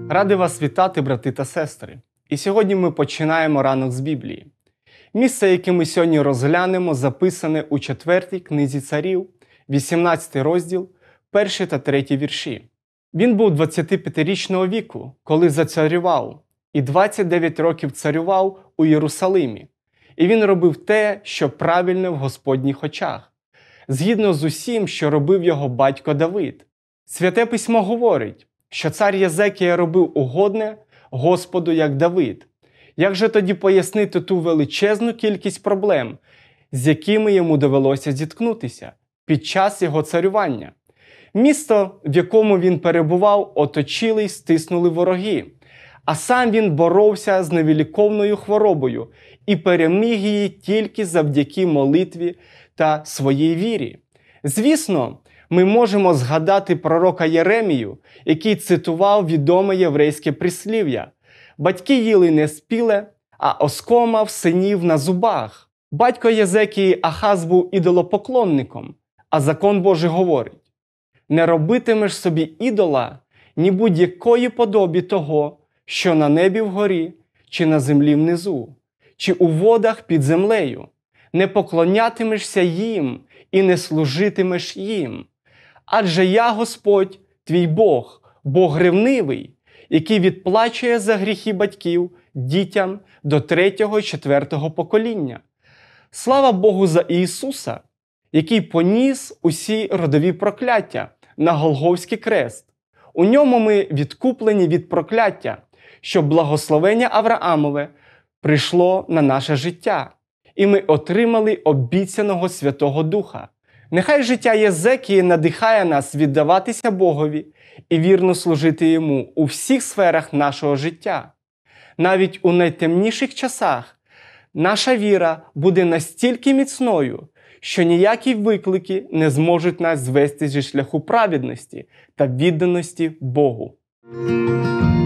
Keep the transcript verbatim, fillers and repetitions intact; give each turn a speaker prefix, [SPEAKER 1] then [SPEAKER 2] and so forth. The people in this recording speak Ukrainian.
[SPEAKER 1] Радий вас вітати, брати та сестри. І сьогодні ми починаємо ранок з Біблії. Місце, яке ми сьогодні розглянемо, записане у четвертій книзі царів, вісімнадцятий розділ, перший та третій вірші. Він був двадцятип'ятирічного віку, коли зацарював, і двадцять дев'ять років царював у Єрусалимі. І він робив те, що правильне в Господніх очах, згідно з усім, що робив його батько Давид. Святе Письмо говорить, що цар Єзекія робив угодне Господу, як Давид. Як же тоді пояснити ту величезну кількість проблем, з якими йому довелося зіткнутися під час його царювання? Місто, в якому він перебував, оточили й стиснули вороги, а сам він боровся з невиліковною хворобою і переміг її тільки завдяки молитві та своїй вірі. Звісно, ми можемо згадати пророка Єремію, який цитував відоме єврейське прислів'я: «Батьки їли не спіле, а оскома мав синів на зубах». Батько Єзекії Ахаз був ідолопоклонником, а закон Божий говорить: «Не робитимеш собі ідола ні будь-якої подобі того, що на небі вгорі, чи на землі внизу, чи у водах під землею. Не поклонятимешся їм і не служитимеш їм. Адже я, Господь, твій Бог, Бог ревнивий, який відплачує за гріхи батьків дітям до третього і четвертого покоління». Слава Богу за Ісуса, який поніс усі родові прокляття на Голгофський крест. У ньому ми відкуплені від прокляття, щоб благословення Авраамове прийшло на наше життя, і ми отримали обіцяного Святого Духа. Нехай життя Єзекії надихає нас віддаватися Богові і вірно служити Йому у всіх сферах нашого життя. Навіть у найтемніших часах наша віра буде настільки міцною, що ніякі виклики не зможуть нас звести зі шляху праведності та відданості Богу.